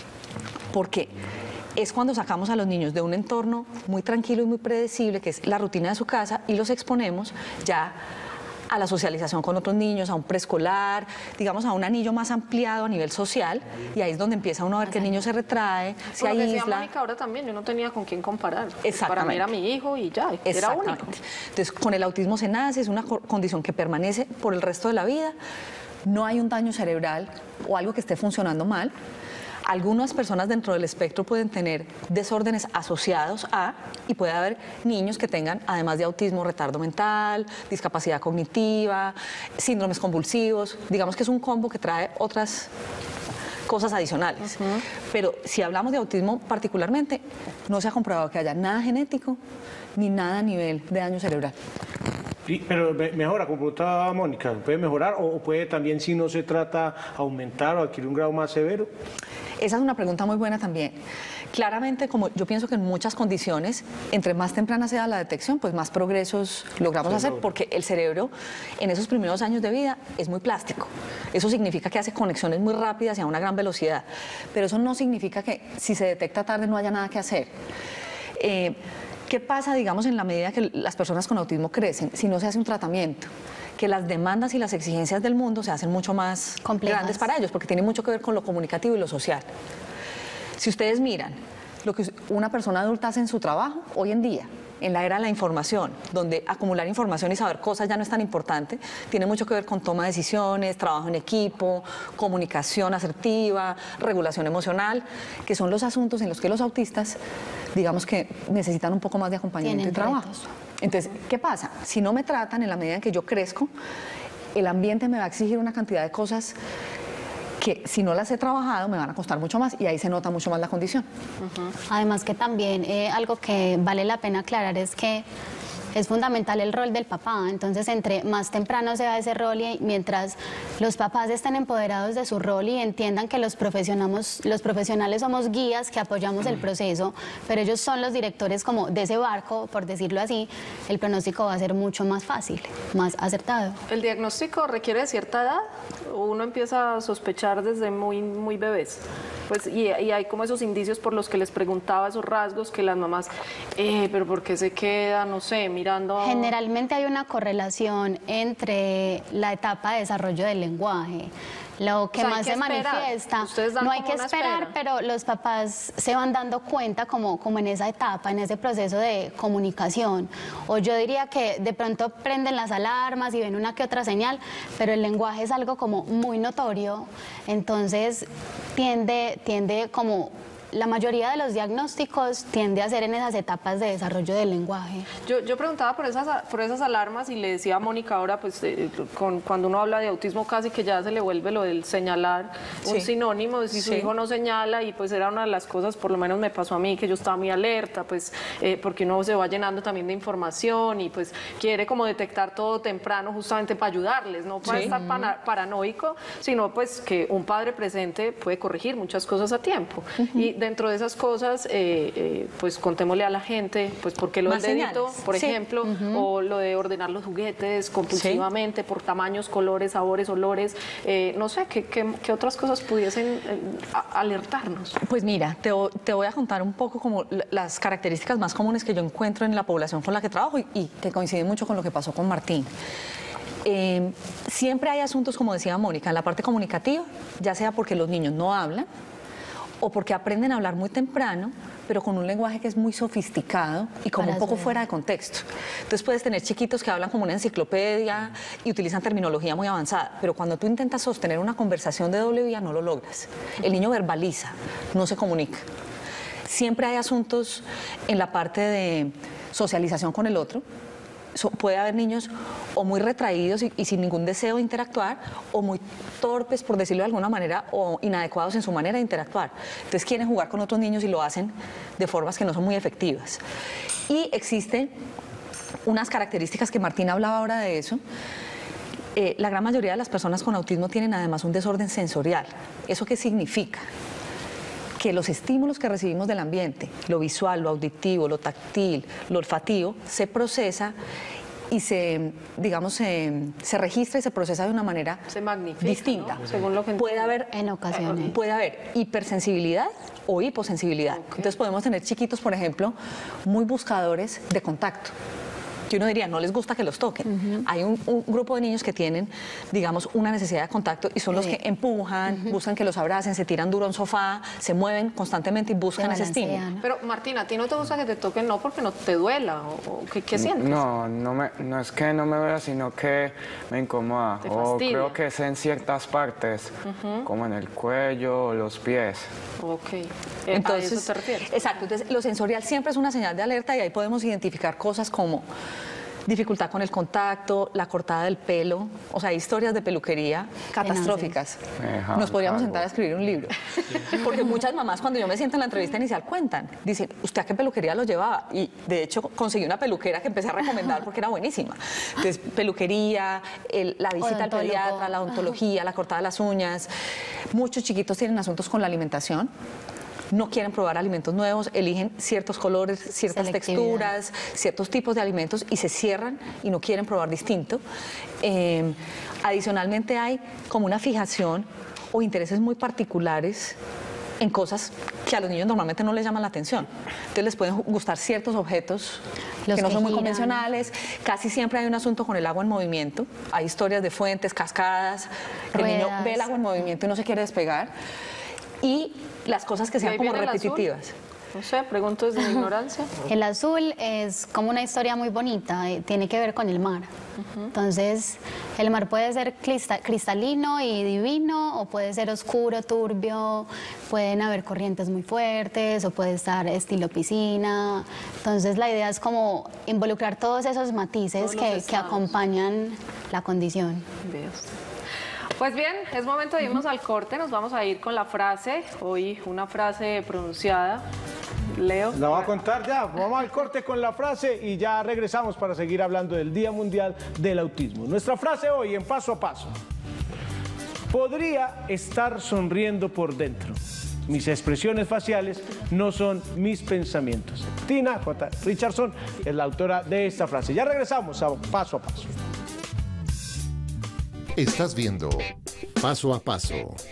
Porque es cuando sacamos a los niños de un entorno muy tranquilo y muy predecible, que es la rutina de su casa, y los exponemos ya a la socialización con otros niños, a un preescolar, digamos a un anillo más ampliado a nivel social, y ahí es donde empieza uno a ver que el niño se retrae, se Por lo que decía aísla. Mónica ahora también, yo no tenía con quién comparar. Exactamente. Para mí era mi hijo y ya, era único. Exactamente. Entonces, con el autismo se nace, es una condición que permanece por el resto de la vida, no hay un daño cerebral o algo que esté funcionando mal. Algunas personas dentro del espectro pueden tener desórdenes asociados a, y puede haber niños que tengan, además de autismo, retardo mental, discapacidad cognitiva, síndromes convulsivos. Digamos que es un combo que trae otras cosas adicionales. Pero si hablamos de autismo particularmente, no se ha comprobado que haya nada genético ni nada a nivel de daño cerebral. Pero mejora, como preguntaba Mónica, ¿puede mejorar o puede también, si no se trata, aumentar o adquirir un grado más severo? Esa es una pregunta muy buena también. Claramente, como yo pienso que en muchas condiciones, entre más temprana sea la detección, pues más progresos logramos hacer, porque el cerebro en esos primeros años de vida es muy plástico. Eso significa que hace conexiones muy rápidas y a una gran velocidad, pero eso no significa que si se detecta tarde no haya nada que hacer. ¿Qué pasa, digamos, en la medida que las personas con autismo crecen si no se hace un tratamiento? Que las demandas y las exigencias del mundo se hacen mucho más grandes para ellos, porque tiene mucho que ver con lo comunicativo y lo social. Si ustedes miran lo que una persona adulta hace en su trabajo hoy en día, en la era de la información, donde acumular información y saber cosas ya no es tan importante, tiene mucho que ver con toma de decisiones, trabajo en equipo, comunicación asertiva, regulación emocional, que son los asuntos en los que los autistas, digamos que necesitan un poco más de acompañamiento y Tienen trabajo. retos. Entonces, ¿qué pasa? Si no me tratan en la medida en que yo crezco, el ambiente me va a exigir una cantidad de cosas que si no las he trabajado me van a costar mucho más y ahí se nota mucho más la condición. Además que también algo que vale la pena aclarar es que es fundamental el rol del papá. Entonces, entre más temprano sea ese rol y mientras los papás estén empoderados de su rol y entiendan que los profesionales somos guías que apoyamos el proceso, pero ellos son los directores como de ese barco, por decirlo así, el pronóstico va a ser mucho más fácil, más acertado. ¿El diagnóstico requiere de cierta edad o uno empieza a sospechar desde muy bebés? Pues, y hay como esos indicios por los que les preguntaba, esos rasgos que las mamás, pero ¿por qué se queda, no sé, mirando? Generalmente hay una correlación entre la etapa de desarrollo del lenguaje. Lo que más se manifiesta, no hay que esperar, pero los papás se van dando cuenta como en esa etapa, en ese proceso de comunicación. O yo diría que de pronto prenden las alarmas y ven una que otra señal, pero el lenguaje es algo como muy notorio, entonces tiende como... La mayoría de los diagnósticos tiende a ser en esas etapas de desarrollo del lenguaje. Yo preguntaba por esas alarmas y le decía a Mónica ahora, pues cuando uno habla de autismo casi que ya se le vuelve lo del señalar un sinónimo, de si su hijo no señala, y pues era una de las cosas, por lo menos me pasó a mí, que yo estaba muy alerta, pues porque uno se va llenando también de información y pues quiere como detectar todo temprano justamente para ayudarles, no para estar paranoico, sino pues que un padre presente puede corregir muchas cosas a tiempo. Y dentro de esas cosas, pues contémosle a la gente, pues porque lo del dedito, por ejemplo, o lo de ordenar los juguetes compulsivamente por tamaños, colores, sabores, olores, no sé, ¿qué otras cosas pudiesen alertarnos? Pues mira, te voy a contar un poco como las características más comunes que yo encuentro en la población con la que trabajo y que coinciden mucho con lo que pasó con Martín. Siempre hay asuntos, como decía Mónica, en la parte comunicativa, ya sea porque los niños no hablan, o porque aprenden a hablar muy temprano, pero con un lenguaje que es muy sofisticado y como un poco fuera de contexto. Entonces puedes tener chiquitos que hablan como una enciclopedia y utilizan terminología muy avanzada, pero cuando tú intentas sostener una conversación de doble vía no lo logras. El niño verbaliza, no se comunica. Siempre hay asuntos en la parte de socialización con el otro. Puede haber niños o muy retraídos y sin ningún deseo de interactuar, o muy torpes, por decirlo de alguna manera, o inadecuados en su manera de interactuar. Entonces quieren jugar con otros niños y lo hacen de formas que no son muy efectivas. Y existen unas características que Martín hablaba ahora de eso. La gran mayoría de las personas con autismo tienen además un desorden sensorial. ¿Eso qué significa? Que los estímulos que recibimos del ambiente, lo visual, lo auditivo, lo táctil, lo olfativo, se procesa y se registra y se procesa de una manera distinta. ¿no? Según lo que puede haber en ocasiones. Puede haber hipersensibilidad o hiposensibilidad. Entonces podemos tener chiquitos, por ejemplo, muy buscadores de contacto, que uno diría, no les gusta que los toquen. Hay un grupo de niños que tienen, digamos, una necesidad de contacto y son los que empujan, buscan que los abracen, se tiran duro a un sofá, se mueven constantemente y buscan ese estímulo. Pero Martín, ¿a ti no te gusta que te toquen no porque no te duela? ¿O qué sientes? No es que no me duela, sino que me incomoda. O creo que es en ciertas partes, como en el cuello o los pies. Ok. Entonces, ¿a eso te refieres? Exacto. Entonces, lo sensorial siempre es una señal de alerta y ahí podemos identificar cosas como dificultad con el contacto, la cortada del pelo, o sea, historias de peluquería catastróficas. Nos podríamos sentar a escribir un libro. Porque muchas mamás, cuando yo me siento en la entrevista inicial, cuentan, dicen, ¿usted a qué peluquería lo llevaba? Y de hecho conseguí una peluquera que empecé a recomendar porque era buenísima. Entonces, peluquería, la visita al pediatra, la odontología, la cortada de las uñas. Muchos chiquitos tienen asuntos con la alimentación. No quieren probar alimentos nuevos, eligen ciertos colores, ciertas texturas, ciertos tipos de alimentos y se cierran y no quieren probar distinto. Adicionalmente hay como una fijación o intereses muy particulares en cosas que a los niños normalmente no les llaman la atención. Entonces les pueden gustar ciertos objetos que no son muy convencionales. Casi siempre hay un asunto con el agua en movimiento. Hay historias de fuentes, cascadas. El niño ve el agua en movimiento y no se quiere despegar. Y las cosas que sean como repetitivas. No sé, pregunto desde mi ignorancia. El azul es como una historia muy bonita, tiene que ver con el mar. Entonces, el mar puede ser cristalino y divino, o puede ser oscuro, turbio, pueden haber corrientes muy fuertes, o puede estar estilo piscina. Entonces, la idea es como involucrar todos esos matices que acompañan la condición. Pues bien, es momento de irnos al corte, nos vamos a ir con la frase, hoy una frase pronunciada Leo. La voy a contar ya. Vamos al corte con la frase y ya regresamos para seguir hablando del Día Mundial del Autismo. Nuestra frase hoy en Paso a Paso. Podría estar sonriendo por dentro. Mis expresiones faciales no son mis pensamientos. Tina J. Richardson es la autora de esta frase. Ya regresamos a Paso a Paso. Estás viendo Paso a Paso.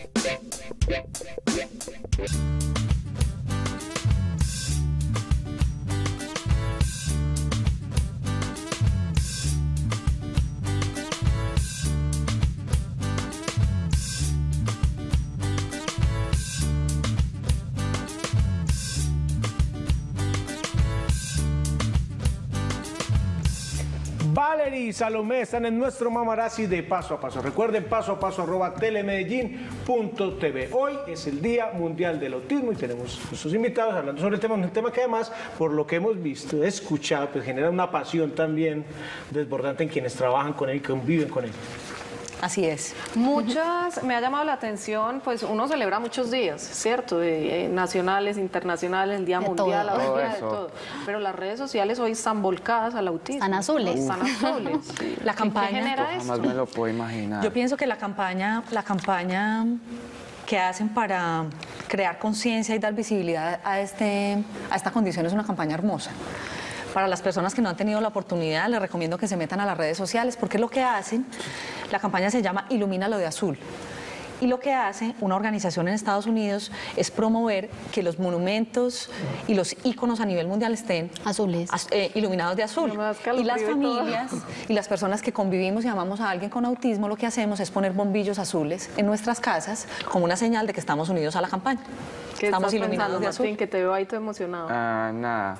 Valerie y Salomé están en nuestro Mamarazzi de Paso a Paso. Recuerden, paso a paso @telemedellín.tv. Hoy es el Día Mundial del Autismo y tenemos nuestros invitados hablando sobre el tema, un tema que además, por lo que hemos visto, escuchado, pues genera una pasión también desbordante en quienes trabajan con él y conviven con él. Así es. Me ha llamado la atención, pues uno celebra muchos días, ¿cierto? Nacionales, internacionales, el Día Mundial, la todo de eso. todo. Pero las redes sociales hoy están volcadas al autismo. Están azules. Están azules. La ¿Qué campaña. genera Jamás esto? me lo puedo imaginar. Yo pienso que la campaña que hacen para crear conciencia y dar visibilidad a esta condición es una campaña hermosa. Para las personas que no han tenido la oportunidad, les recomiendo que se metan a las redes sociales, porque lo que hacen, la campaña se llama Ilumínalo de Azul. Y lo que hace una organización en Estados Unidos es promover que los monumentos y los íconos a nivel mundial estén Azules. Iluminados de azul. No me das Y escalofrío las y todo. familias y las personas que convivimos y amamos a alguien con autismo, lo que hacemos es poner bombillos azules en nuestras casas como una señal de que estamos unidos a la campaña. ¿Qué Estamos estás iluminados pensando, de azul. Martín, que te veo ahí todo emocionado? Nada.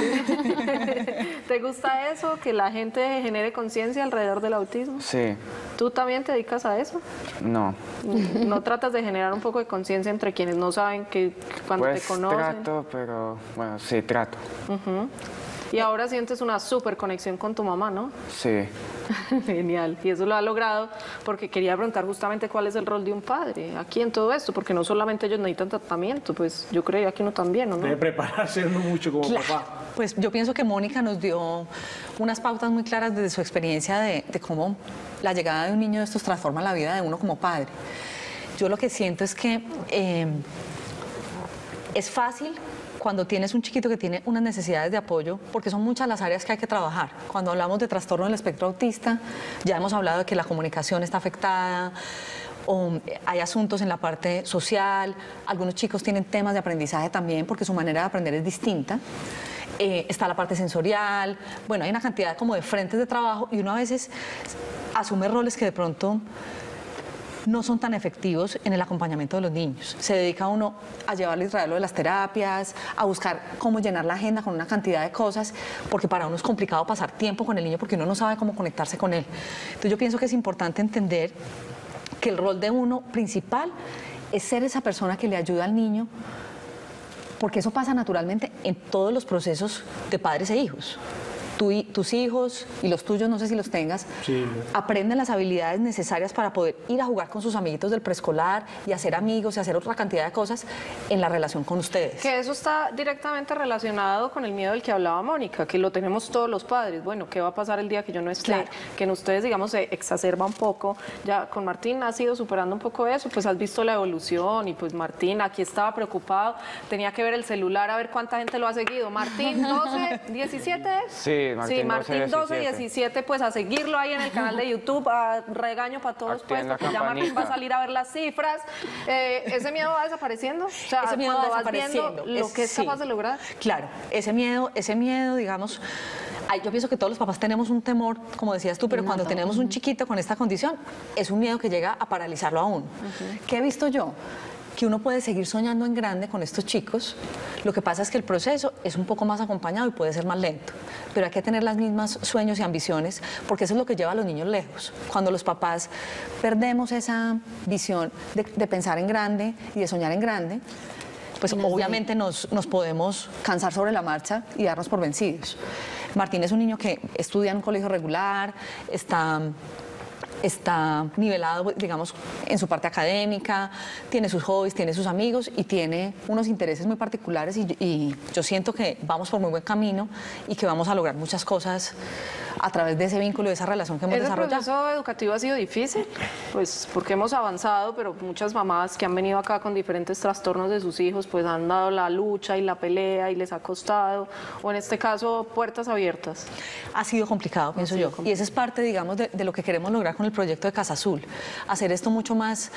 ¿Te gusta eso? Que la gente genere conciencia alrededor del autismo. Sí. ¿Tú también te dedicas a eso? No. ¿No tratas de generar un poco de conciencia entre quienes no saben que cuando Pues te conocen? trato, pero bueno, sí, trato. Y ahora sientes una súper conexión con tu mamá, ¿no? Sí. Genial. Y eso lo ha logrado porque quería preguntar justamente cuál es el rol de un padre aquí en todo esto, porque no solamente ellos necesitan tratamiento, pues yo creo que uno también, ¿o no? Debe prepararse uno mucho como papá. Pues yo pienso que Mónica nos dio unas pautas muy claras desde su experiencia de cómo la llegada de un niño de estos transforma la vida de uno como padre. Yo lo que siento es que es fácil cuando tienes un chiquito que tiene unas necesidades de apoyo, porque son muchas las áreas que hay que trabajar. Cuando hablamos de trastorno del espectro autista, ya hemos hablado de que la comunicación está afectada, o hay asuntos en la parte social, algunos chicos tienen temas de aprendizaje también, porque su manera de aprender es distinta. Está la parte sensorial, bueno, hay una cantidad como de frentes de trabajo y uno a veces asume roles que de pronto no son tan efectivos en el acompañamiento de los niños. Se dedica uno a llevarle y traerlo de las terapias, a buscar cómo llenar la agenda con una cantidad de cosas, porque para uno es complicado pasar tiempo con el niño porque uno no sabe cómo conectarse con él. Entonces yo pienso que es importante entender que el rol de uno principal es ser esa persona que le ayuda al niño, porque eso pasa naturalmente en todos los procesos de padres e hijos. Tus hijos y los tuyos, no sé si los tengas, Sí. aprenden las habilidades necesarias para poder ir a jugar con sus amiguitos del preescolar y hacer amigos y hacer otra cantidad de cosas en la relación con ustedes. Que eso está directamente relacionado con el miedo del que hablaba Mónica, que lo tenemos todos los padres. Bueno, ¿qué va a pasar el día que yo no esté? Claro. Que en ustedes, digamos, se exacerba un poco. Ya con Martín has ido superando un poco eso, pues has visto la evolución y pues Martín aquí estaba preocupado, tenía que ver el celular a ver cuánta gente lo ha seguido. Martín, 12, 17 es? Sí, Martín 12, 17, pues a seguirlo ahí en el canal de YouTube, a regaño para todos, pues, Activen la porque ya Martín va a campanita. salir a ver las cifras. ¿Ese miedo va desapareciendo? O sea, Ese miedo cuando va vas viendo desapareciendo. lo que es Sí. capaz de lograr. Claro, ese miedo, digamos, yo pienso que todos los papás tenemos un temor, como decías tú, pero cuando tenemos un chiquito con esta condición, es un miedo que llega a paralizarlo a uno. ¿Qué he visto yo? Que uno puede seguir soñando en grande con estos chicos. Lo que pasa es que el proceso es un poco más acompañado y puede ser más lento. Pero hay que tener las mismas sueños y ambiciones, porque eso es lo que lleva a los niños lejos. Cuando los papás perdemos esa visión de pensar en grande y de soñar en grande, pues obviamente nos podemos cansar sobre la marcha y darnos por vencidos. Martín es un niño que estudia en un colegio regular, está está nivelado, digamos, en su parte académica, tiene sus hobbies, tiene sus amigos y tiene unos intereses muy particulares y yo siento que vamos por muy buen camino y que vamos a lograr muchas cosas a través de ese vínculo, de esa relación que hemos desarrollado. ¿El proceso educativo ha sido difícil? Pues porque hemos avanzado, pero muchas mamás que han venido acá con diferentes trastornos de sus hijos, pues han dado la lucha y la pelea y les ha costado, o en este caso, puertas abiertas. Ha sido complicado, pienso yo, y esa es parte, digamos, de lo que queremos lograr con el proyecto de Casa Azul, hacer esto mucho más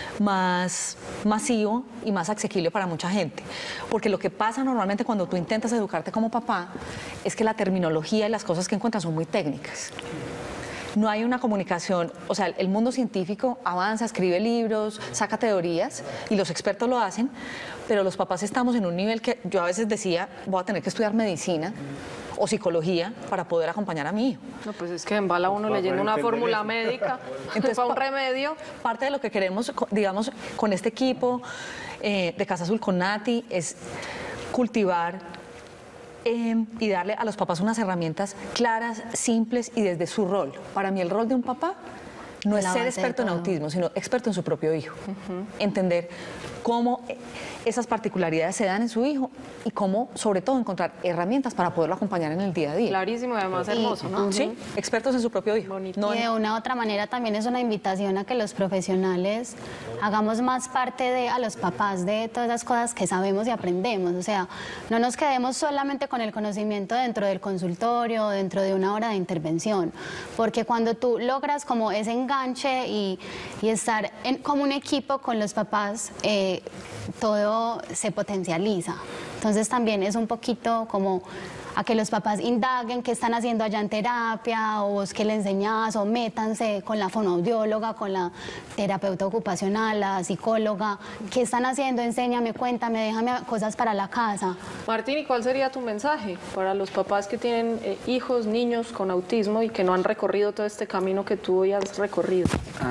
masivo y más asequible para mucha gente, porque lo que pasa normalmente cuando tú intentas educarte como papá es que la terminología y las cosas que encuentras son muy técnicas. No hay una comunicación, o sea, el mundo científico avanza, escribe libros, saca teorías y los expertos lo hacen, pero los papás estamos en un nivel que yo a veces decía, voy a tener que estudiar medicina o psicología para poder acompañar a mi hijo. No, pues es que embala uno leyendo una fórmula médica, entonces para un remedio. Parte de lo que queremos, digamos, con este equipo de Casa Azul, con Nati, es cultivar y darle a los papás unas herramientas claras, simples y desde su rol. Para mí el rol de un papá no es ser experto en autismo, sino experto en su propio hijo. Entender cómo esas particularidades se dan en su hijo y cómo, sobre todo, encontrar herramientas para poderlo acompañar en el día a día. Clarísimo y además hermoso, ¿no? Sí, expertos en su propio hijo. No, y de una u otra manera también es una invitación a que los profesionales hagamos más parte a los papás de todas las cosas que sabemos y aprendemos. O sea, no nos quedemos solamente con el conocimiento dentro del consultorio, dentro de una hora de intervención, porque cuando tú logras como ese enganche y estar como un equipo con los papás, todo se potencializa. Entonces también es un poquito como a que los papás indaguen qué están haciendo allá en terapia, o vos qué le enseñás, o métanse con la fonoaudióloga, con la terapeuta ocupacional, la psicóloga, qué están haciendo, enséñame, cuéntame, déjame cosas para la casa. Martín, ¿y cuál sería tu mensaje para los papás que tienen hijos, niños con autismo y que no han recorrido todo este camino que tú hoy has recorrido?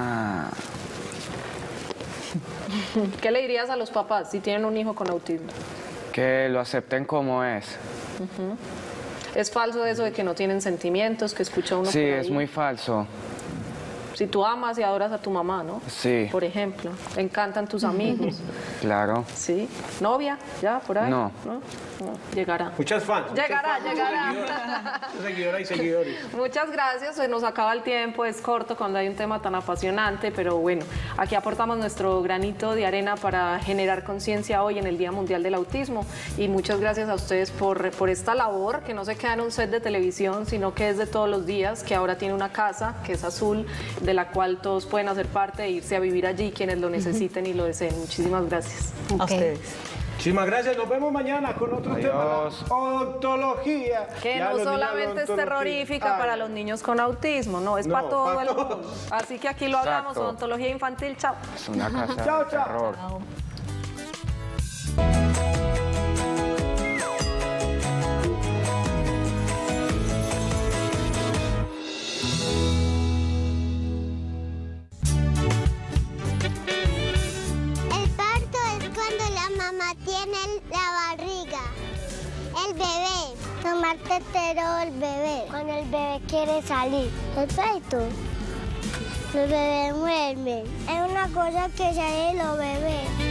¿Qué le dirías a los papás si tienen un hijo con autismo? Que lo acepten como es. ¿Es falso eso de que no tienen sentimientos, que escucha uno por ahí? Es muy falso. Si tú amas y adoras a tu mamá, ¿no? Sí. Por ejemplo, te encantan tus amigos. Claro. Sí. ¿Novia? ¿Ya? ¿Por ahí? No. Llegará. Muchas fans. Llegará. Seguidoras y seguidores. Muchas gracias. Se nos acaba el tiempo. Es corto cuando hay un tema tan apasionante, pero bueno, aquí aportamos nuestro granito de arena para generar conciencia hoy en el Día Mundial del Autismo. Y muchas gracias a ustedes por esta labor, que no se queda en un set de televisión, sino que es de todos los días, que ahora tiene una casa, que es azul, de la cual todos pueden hacer parte e irse a vivir allí quienes lo necesiten y lo deseen. Muchísimas gracias. A ustedes. Muchísimas gracias, nos vemos mañana con otro tema, la odontología. Que Ya no los niños de solamente es odontología. terrorífica para los niños con autismo, no, es para todo el mundo. Así que aquí lo hablamos, Exacto. odontología infantil, chao. Es una casa Chao, de chao. terror. El parto es cuando la mamá tiene la barriga. El bebé. Tomar tetero el bebé. Cuando el bebé quiere salir. El parto. Los bebés mueren. Es una cosa que sale de los bebés.